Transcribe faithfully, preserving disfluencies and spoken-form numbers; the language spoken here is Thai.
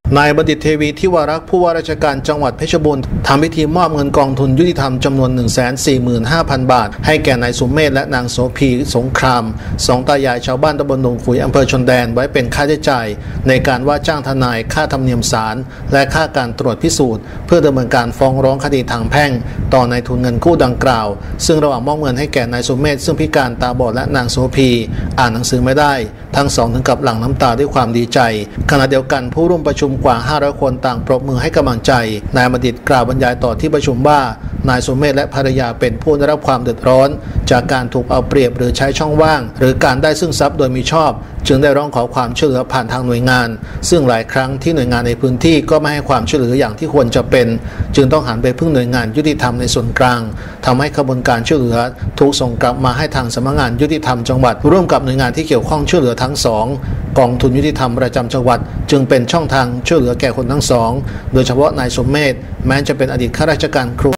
นายบัณฑิตเทวีทิวารักษ์ผู้ว่าราชการจังหวัดเพชรบูรณ์ทำพิธีมอบเงินกองทุนยุติธรรมจำนวน หนึ่งแสนสี่หมื่นห้าพัน บาทให้แก่นายสุเมธและนางโสภีสงครามสองตายายชาวบ้านตำบลหนองขุยอำเภอชนแดนไว้เป็นค่าใช้จ่ายในการว่าจ้างทนายค่าธรรมเนียมศาลและค่าการตรวจพิสูจน์เพื่อดำเนินการฟ้องร้องคดีทางแพ่งต่อนายทุนเงินกู้ดังกล่าวซึ่งระหว่างมอบเงินให้แก่นายสุเมธซึ่งพิการตาบอดและนางโสภีอ่านหนังสือไม่ได้ทั้งสองถึงกับหลั่งน้ำตาด้วยความดีใจขณะเดียวกันผู้ร่วมประชุมกว่าห้าร้อยคนต่างปรบมือให้กำลังใจนายบัณฑิตกล่าวบรรยายต่อที่ประชุมว่านายสุเมธและภรรยาเป็นผู้ได้รับความเดือดร้อนจากการถูกเอาเปรียบหรือใช้ช่องว่างหรือการได้ซึ่งทรัพย์โดยมิชอบจึงได้ร้องขอความช่วยเหลือผ่านทางหน่วยงานซึ่งหลายครั้งที่หน่วยงานในพื้นที่ก็ไม่ให้ความช่วยเหลืออย่างที่ควรจะเป็นจึงต้องหันไปพึ่งหน่วยงานยุติธรรมในส่วนกลางทำให้กระบวนการช่วยเหลือถูกส่งกลับมาให้ทางสำนักงานยุติธรรมจังหวัดร่วมกับหน่วยงานที่เกี่ยวข้องช่วยเหลือทั้งสองกองทุนยุติธรรมประจำจังหวัดจึงเป็นช่องทางช่วยเหลือแก่คนทั้งสองโดยเฉพาะนายสมเมธแม้จะเป็นอดีตข้าราชการครู